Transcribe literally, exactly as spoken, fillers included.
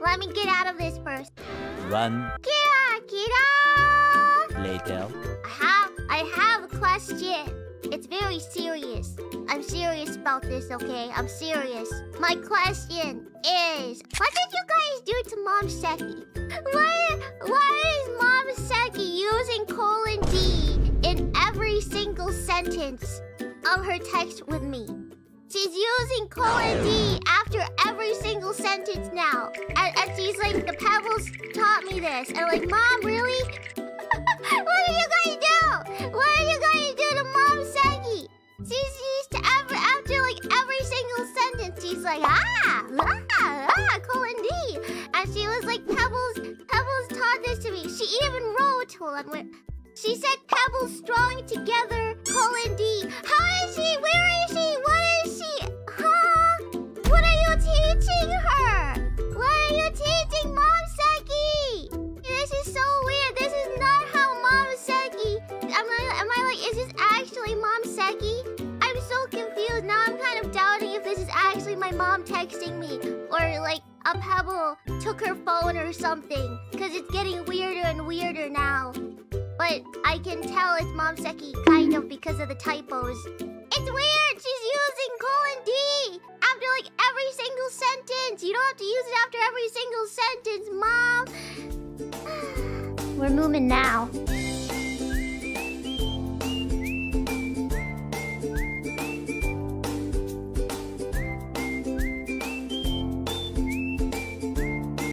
let me get out of this first. Run. Kira, Kira! Later. I have, I have a question. It's very serious. I'm serious about this, okay? I'm serious. My question is, what did you guys do to Momseki? Why, why is Momseki using colon D in every single sentence of her text with me? She's using colon D after every single sentence now. And, and she's like, the Pebbles taught me this. And like, Mom, really? What did you guys do? What did you guys do to Momseki? She's used to every, after like every single sentence, she's like, ah, ah, ah, colon D. And she was like, Pebbles, Pebbles taught this to me. She even wrote, hold on, wait. She said Pebbles strong together, colon D. How is she? Where is she? What is she? Huh? What are you teaching her? What are you teaching Momseki? This is so weird. This is not how Momseki. Am I, am I like, is this actually Momseki? I'm so confused. Now I'm kind of doubting if this is actually my mom texting me. Or like a Pebble took her phone or something. Because it's getting weirder and weirder now. But I can tell it's Momseki, kind of, because of the typos. It's weird! She's using colon D after, like, every single sentence! You don't have to use it after every single sentence, Mom! We're moving now.